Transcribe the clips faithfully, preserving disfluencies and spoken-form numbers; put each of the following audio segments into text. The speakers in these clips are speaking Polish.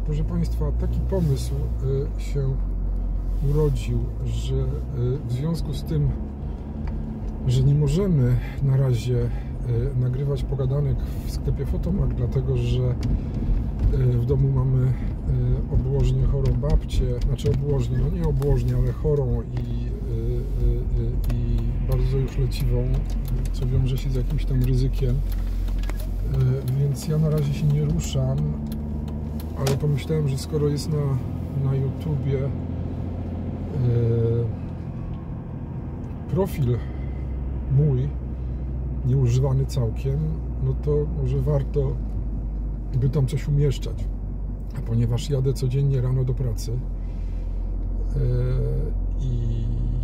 proszę Państwa, taki pomysł się urodził, że w związku z tym, że nie możemy na razie nagrywać pogadanek w sklepie Fotomak, dlatego że w domu mamy obłożnie chorą babcię, znaczy obłożnie, no nie obłożnie, ale chorą i, i bardzo już leciwą, co wiąże się z jakimś tam ryzykiem, więc ja na razie się nie ruszam, ale pomyślałem, że skoro jest na, na YouTubie profil mój, nieużywany całkiem, no to może warto by tam coś umieszczać. A ponieważ jadę codziennie rano do pracy yy, i yy,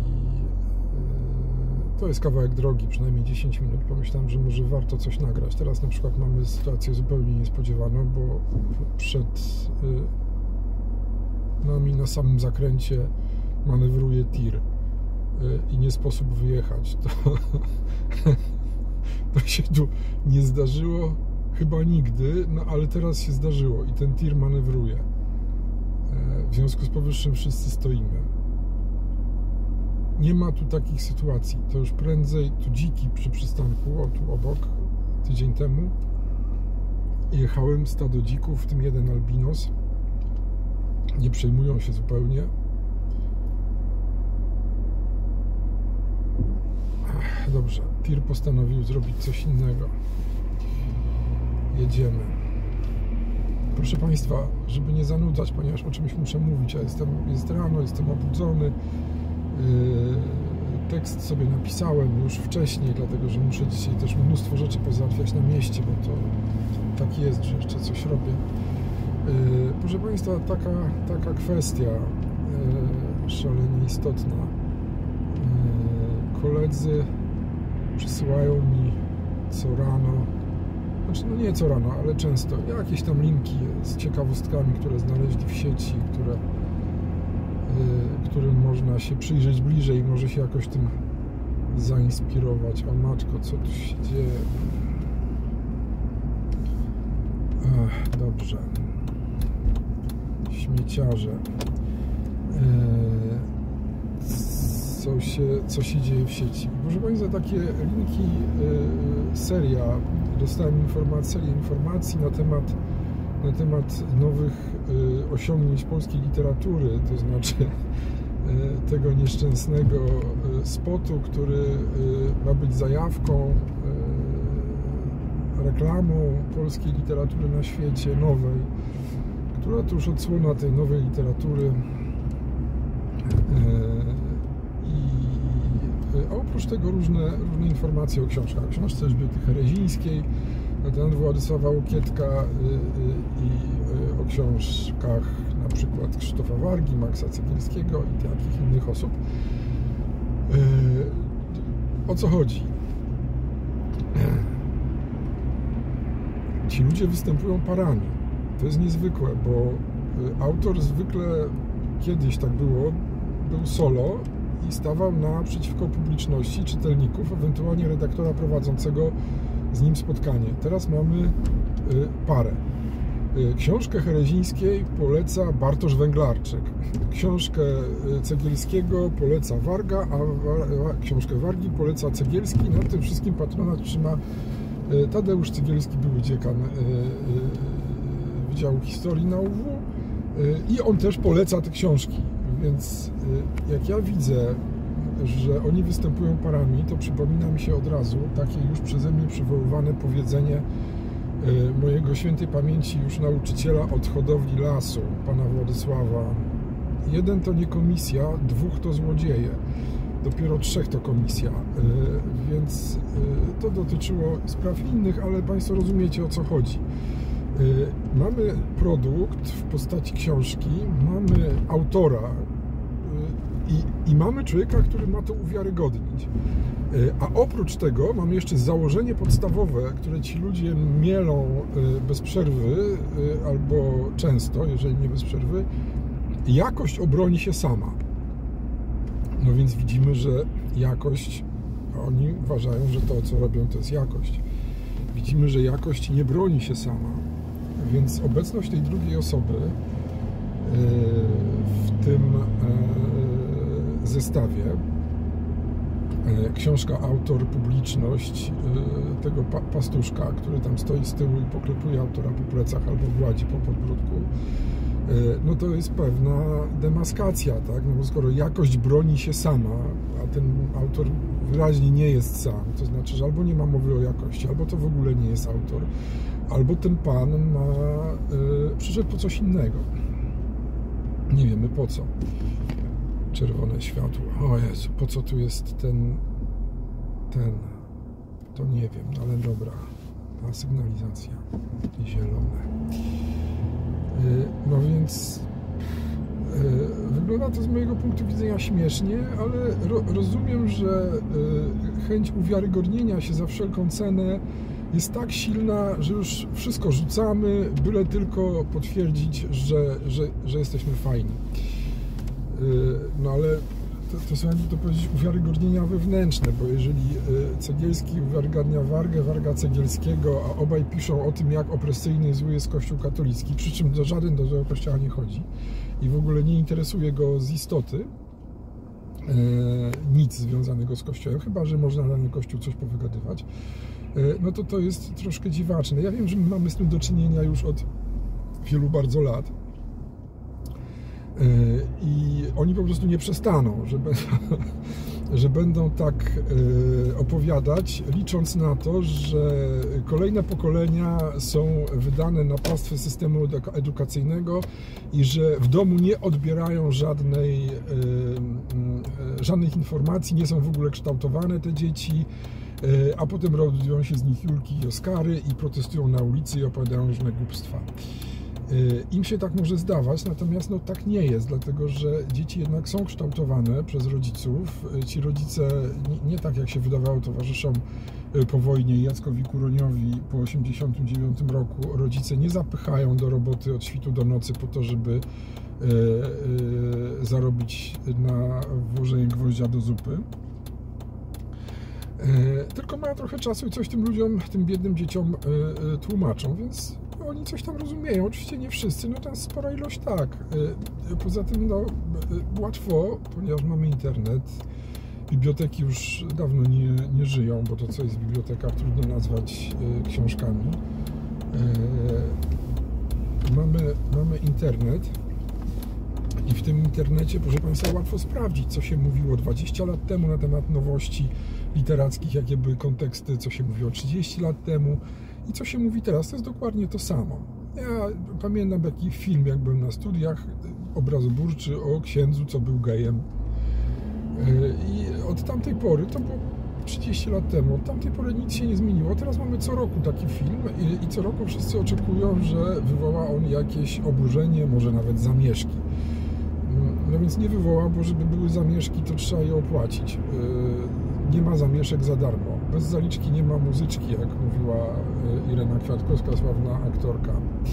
to jest kawałek drogi, przynajmniej dziesięć minut, pomyślałem, że może warto coś nagrać. Teraz na przykład mamy sytuację zupełnie niespodziewaną, bo przed yy, nami na samym zakręcie manewruje tir yy, i nie sposób wyjechać. To, to się tu nie zdarzyło chyba nigdy, no ale teraz się zdarzyło i ten tir manewruje. W związku z powyższym wszyscy stoimy. Nie ma tu takich sytuacji. To już prędzej tu dziki przy przystanku, o tu obok, tydzień temu jechałem stado dzików, w tym jeden albinos. Nie przejmują się zupełnie. Ach, dobrze, tir postanowił zrobić coś innego. Jedziemy. Proszę Państwa, żeby nie zanudzać, ponieważ o czymś muszę mówić, ja jestem, jest rano, jestem obudzony, yy, tekst sobie napisałem już wcześniej, dlatego że muszę dzisiaj też mnóstwo rzeczy pozałatwiać na mieście, bo to, to tak jest, że jeszcze coś robię. Yy, proszę Państwa, taka, taka kwestia yy, szalenie istotna. Yy, koledzy przysyłają mi co rano, znaczy no nie co rano, ale często jakieś tam linki z ciekawostkami, które znaleźli w sieci, które, yy, którym można się przyjrzeć bliżej i może się jakoś tym zainspirować. O matko, co tu się dzieje? Ach, dobrze. Śmieciarze. Yy, co się, co się dzieje w sieci? Proszę Państwa, takie linki, yy, seria. Dostałem informację, informacji na temat, na temat nowych y, osiągnięć polskiej literatury, to znaczy y, tego nieszczęsnego y, spotu, który y, ma być zajawką, y, reklamą polskiej literatury na świecie nowej, która to już odsłona tej nowej literatury. Y, A oprócz tego różne, różne informacje o książkach. O książce Elżbiety Herezińskiej, na temat Władysława Łokietka i o książkach na przykład Krzysztofa Wargi, Maxa Cegielskiego i takich innych osób. O co chodzi? Ci ludzie występują parami. To jest niezwykłe, bo autor zwykle, kiedyś tak było, był solo i stawał naprzeciwko publiczności, czytelników, ewentualnie redaktora prowadzącego z nim spotkanie. Teraz mamy y, parę. Y, książkę Herezińskiej poleca Bartosz Węglarczyk. Książkę Cegielskiego poleca Warga, a wa, książkę Wargi poleca Cegielski. Nad tym wszystkim patronat trzyma y, Tadeusz Cegielski, były dziekan y, y, Wydziału Historii na U W y, i on też poleca te książki. Więc jak ja widzę, że oni występują parami, to przypomina mi się od razu takie już przeze mnie przywoływane powiedzenie mojego świętej pamięci już nauczyciela od hodowli lasu, pana Władysława. Jeden to nie komisja, dwóch to złodzieje, dopiero trzech to komisja, więc to dotyczyło spraw innych, ale Państwo rozumiecie, o co chodzi. Mamy produkt w postaci książki, mamy autora i, i mamy człowieka, który ma to uwiarygodnić. A oprócz tego mamy jeszcze założenie podstawowe, które ci ludzie mielą bez przerwy albo często, jeżeli nie bez przerwy. Jakość obroni się sama. No więc widzimy, że jakość, oni uważają, że to, co robią, to jest jakość. Widzimy, że jakość nie broni się sama. Więc obecność tej drugiej osoby w tym zestawie, książka, autor, publiczność tego pastuszka, który tam stoi z tyłu i poklepuje autora po plecach albo gładzi po podbródku, no to jest pewna demaskacja, tak? No bo skoro jakość broni się sama, a ten autor wyraźnie nie jest sam, to znaczy, że albo nie ma mowy o jakości, albo to w ogóle nie jest autor, albo ten pan ma, yy, przyszedł po coś innego. Nie wiemy po co. Czerwone światło. O Jezu, po co tu jest ten, ten, to nie wiem, ale dobra. Ta sygnalizacja zielone. No więc wygląda to z mojego punktu widzenia śmiesznie, ale ro, rozumiem, że chęć uwiarygodnienia się za wszelką cenę jest tak silna, że już wszystko rzucamy, byle tylko potwierdzić, że, że, że jesteśmy fajni. No ale to, to są, jakby to powiedzieć, uwiarygodnienia wewnętrzne, bo jeżeli Cegielski uwiarygadnia Wargę, Warga Cegielskiego, a obaj piszą o tym, jak opresyjny i zły jest Kościół katolicki, przy czym do żaden do tego kościoła nie chodzi i w ogóle nie interesuje go z istoty e, nic związanego z Kościołem, chyba że można na ten Kościół coś powygadywać, e, no to to jest troszkę dziwaczne. Ja wiem, że my mamy z tym do czynienia już od wielu bardzo lat, i oni po prostu nie przestaną, że, że będą tak opowiadać, licząc na to, że kolejne pokolenia są wydane na pastwę systemu edukacyjnego i że w domu nie odbierają żadnej, żadnych informacji, nie są w ogóle kształtowane te dzieci, a potem robią się z nich Julki i Oskary i protestują na ulicy i opowiadają różne głupstwa. Im się tak może zdawać, natomiast no, tak nie jest, dlatego że dzieci jednak są kształtowane przez rodziców. Ci rodzice, nie, nie tak jak się wydawało towarzyszom po wojnie Jackowi Kuroniowi po osiemdziesiątym dziewiątym roku, rodzice nie zapychają do roboty od świtu do nocy po to, żeby e, e, zarobić na włożenie gwoździa do zupy. E, tylko mają trochę czasu i coś tym ludziom, tym biednym dzieciom e, e, tłumaczą, więc oni coś tam rozumieją, oczywiście nie wszyscy, no to spora ilość tak. Poza tym no, łatwo, ponieważ mamy internet, biblioteki już dawno nie, nie żyją, bo to co jest w bibliotekach trudno nazwać książkami. Mamy, mamy internet i w tym internecie, proszę Państwa, łatwo sprawdzić, co się mówiło dwadzieścia lat temu na temat nowości literackich, jakie były konteksty, co się mówiło trzydzieści lat temu i co się mówi teraz. To jest dokładnie to samo. Ja pamiętam taki film, jak byłem na studiach, obrazoburczy o księdzu, co był gejem. I od tamtej pory, to było trzydzieści lat temu, od tamtej pory nic się nie zmieniło. Teraz mamy co roku taki film i, i co roku wszyscy oczekują, że wywoła on jakieś oburzenie, może nawet zamieszki. No więc nie wywoła, bo żeby były zamieszki, to trzeba je opłacić. Nie ma zamieszek za darmo. Bez zaliczki nie ma muzyczki, jak mówiła Irena Kwiatkowska, sławna aktorka.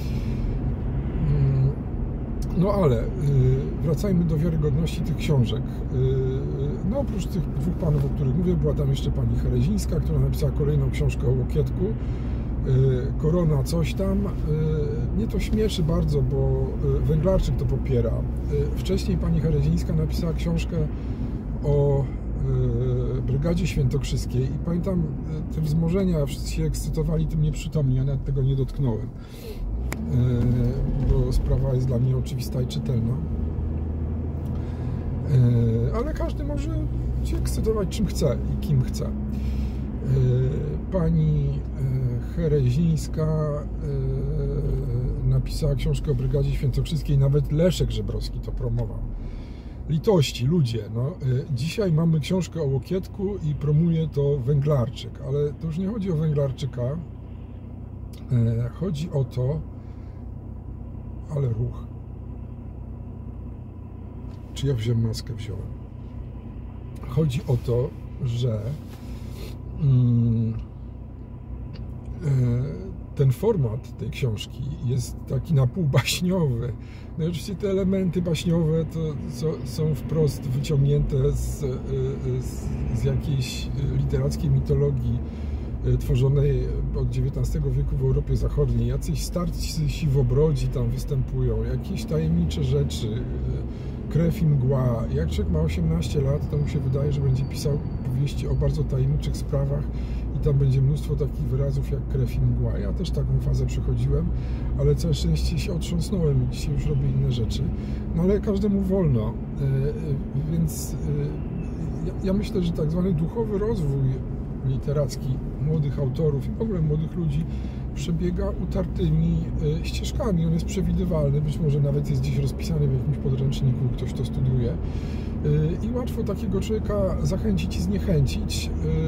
No ale wracajmy do wiarygodności tych książek. No oprócz tych dwóch panów, o których mówię, była tam jeszcze pani Herezińska, która napisała kolejną książkę o Łokietku. Korona coś tam. Mnie to śmieszy bardzo, bo Węglarczyk to popiera. Wcześniej pani Herezińska napisała książkę o Brygadzie Świętokrzyskiej i pamiętam te wzmożenia, wszyscy się ekscytowali tym nieprzytomnie, ja nawet tego nie dotknąłem, bo sprawa jest dla mnie oczywista i czytelna, ale każdy może się ekscytować czym chce i kim chce. Pani Herezińska napisała książkę o Brygadzie Świętokrzyskiej, nawet Leszek Żebrowski to promował. Litości, ludzie, no, dzisiaj mamy książkę o Łokietku i promuje to Węglarczyk, ale to już nie chodzi o Węglarczyka, chodzi o to, ale ruch. Czy ja wziąłem maskę? Wziąłem. Chodzi o to, że mm, ten format tej książki jest taki na pół baśniowy. No i oczywiście te elementy baśniowe to są wprost wyciągnięte z, z, z jakiejś literackiej mitologii tworzonej od dziewiętnastego wieku w Europie Zachodniej. Jacyś starcy siwobrodzi tam występują, jakieś tajemnicze rzeczy, krew i mgła. Jak człowiek ma osiemnaście lat, to mu się wydaje, że będzie pisał powieści o bardzo tajemniczych sprawach i tam będzie mnóstwo takich wyrazów jak krew i mgła. Ja też taką fazę przechodziłem, ale całe szczęście się otrząsnąłem i dzisiaj już robię inne rzeczy. No ale każdemu wolno, więc ja myślę, że tak zwany duchowy rozwój literacki młodych autorów i w ogóle młodych ludzi przebiega utartymi ścieżkami. On jest przewidywalny, być może nawet jest gdzieś rozpisany w jakimś podręczniku, ktoś to studiuje i łatwo takiego człowieka zachęcić i zniechęcić,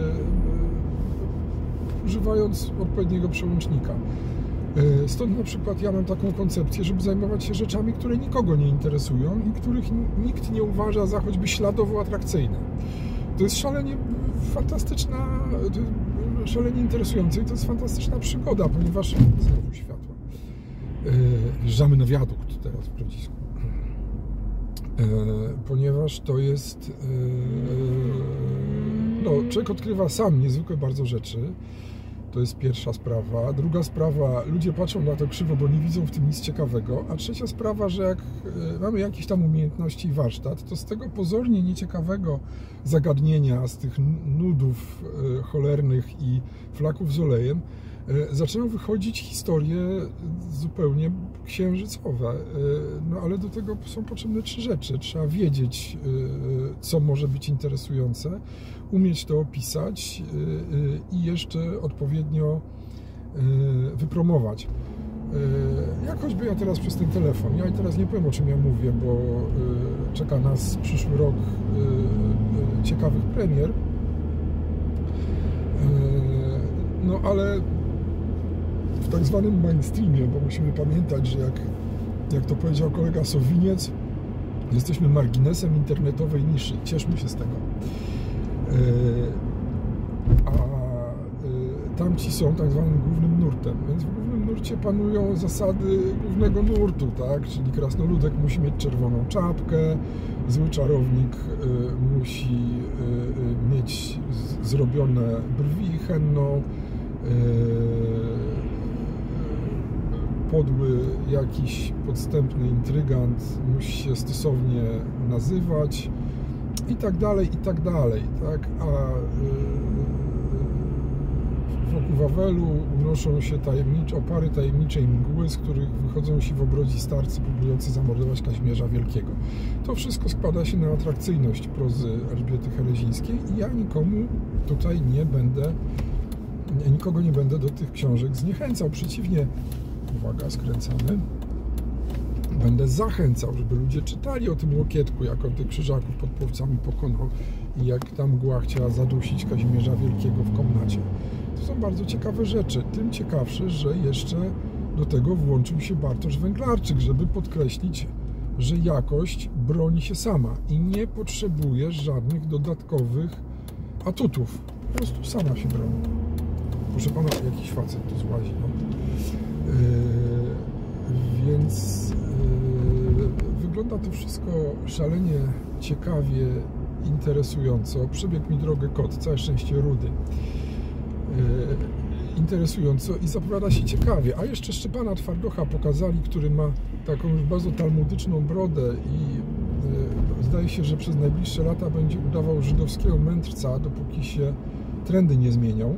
używając odpowiedniego przełącznika. Stąd na przykład ja mam taką koncepcję, żeby zajmować się rzeczami, które nikogo nie interesują i których nikt nie uważa za choćby śladowo atrakcyjne. To jest szalenie fantastyczna, szalenie interesujące i to jest fantastyczna przygoda, ponieważ znowu światło. Wjeżdżamy na wiadukt teraz w Grodzisku. Ponieważ to jest... No, człowiek odkrywa sam niezwykle bardzo rzeczy. To jest pierwsza sprawa. Druga sprawa, ludzie patrzą na to krzywo, bo nie widzą w tym nic ciekawego. A trzecia sprawa, że jak mamy jakieś tam umiejętności i warsztat, to z tego pozornie nieciekawego zagadnienia, z tych nudów cholernych i flaków z olejem, zaczynają wychodzić historie zupełnie księżycowe. No ale do tego są potrzebne trzy rzeczy. Trzeba wiedzieć, co może być interesujące, umieć to opisać i jeszcze odpowiednio wypromować. Jak choćby ja teraz przez ten telefon. Ja teraz nie powiem, o czym ja mówię, bo czeka nas przyszły rok ciekawych premier. No ale w tak zwanym mainstreamie, bo musimy pamiętać, że jak, jak to powiedział kolega Sowiniec, jesteśmy marginesem internetowej niszy. Cieszmy się z tego. A tamci są tak zwanym głównym nurtem, więc w głównym nurcie panują zasady głównego nurtu, tak? Czyli krasnoludek musi mieć czerwoną czapkę, zły czarownik musi mieć zrobione brwi henną, podły jakiś podstępny intrygant musi się stosownie nazywać i tak dalej, i tak dalej, tak? A wokół Wawelu unoszą się tajemnicze, opary tajemniczej mgły, z których wychodzą siwobrodzi starcy próbujący zamordować Kazimierza Wielkiego. To wszystko składa się na atrakcyjność prozy Elżbiety Herezińskiej i ja nikomu tutaj nie będę, nikogo nie będę do tych książek zniechęcał. Przeciwnie, uwaga, skręcamy, będę zachęcał, żeby ludzie czytali o tym Łokietku, jak on tych krzyżaków pod Płowcami pokonał i jak ta mgła chciała zadusić Kazimierza Wielkiego w komnacie. To są bardzo ciekawe rzeczy. Tym ciekawsze, że jeszcze do tego włączył się Bartosz Węglarczyk, żeby podkreślić, że jakość broni się sama i nie potrzebuje żadnych dodatkowych atutów. Po prostu sama się broni. Proszę pana, jakiś facet tu złazi. No. Yy, więc yy, wygląda to wszystko szalenie ciekawie, interesująco. Przebiegł mi drogę kot, całe szczęście rudy. Yy, interesująco i zapowiada się ciekawie. A jeszcze Szczepana Twardocha pokazali, który ma taką już bardzo talmudyczną brodę i yy, zdaje się, że przez najbliższe lata będzie udawał żydowskiego mędrca, dopóki się trendy nie zmienią.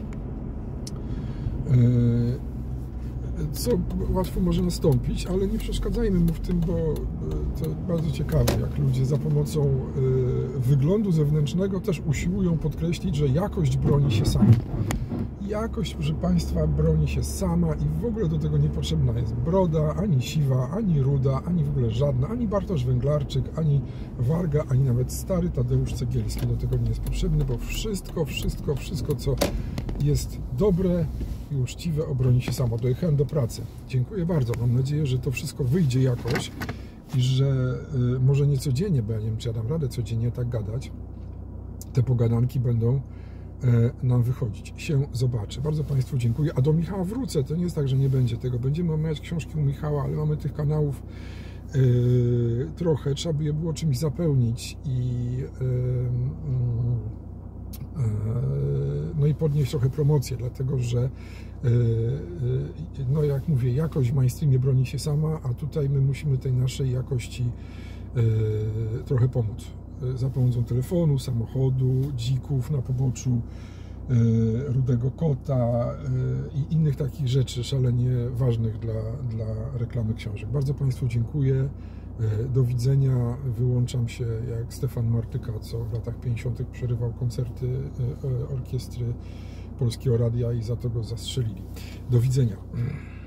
Yy, co łatwo może nastąpić, ale nie przeszkadzajmy mu w tym, bo to bardzo ciekawe, jak ludzie za pomocą wyglądu zewnętrznego też usiłują podkreślić, że jakość broni się sama. Jakość, proszę Państwa, broni się sama i w ogóle do tego niepotrzebna jest broda, ani siwa, ani ruda, ani w ogóle żadna, ani Bartosz Węglarczyk, ani Warga, ani nawet stary Tadeusz Cegielski do tego nie jest potrzebny, bo wszystko, wszystko, wszystko, co jest dobre i uczciwe, obroni się samo. Dojechałem do pracy. Dziękuję bardzo. Mam nadzieję, że to wszystko wyjdzie jakoś i że y, może nie codziennie, bo ja nie wiem, czy ja dam radę codziennie tak gadać. Te pogadanki będą y, nam wychodzić. Się zobaczy. Bardzo Państwu dziękuję. A do Michała wrócę. To nie jest tak, że nie będzie tego. Będziemy omawiać książki u Michała, ale mamy tych kanałów y, trochę. Trzeba by je było czymś zapełnić i y, y, no i podnieść trochę promocję, dlatego że no jak mówię, jakość w mainstreamie broni się sama, a tutaj my musimy tej naszej jakości trochę pomóc za pomocą telefonu, samochodu, dzików na poboczu, Rudego Kota i innych takich rzeczy szalenie ważnych dla, dla reklamy książek. Bardzo Państwu dziękuję. Do widzenia. Wyłączam się jak Stefan Martyka, co w latach pięćdziesiątych przerywał koncerty orkiestry Polskiego Radia i za to go zastrzelili. Do widzenia.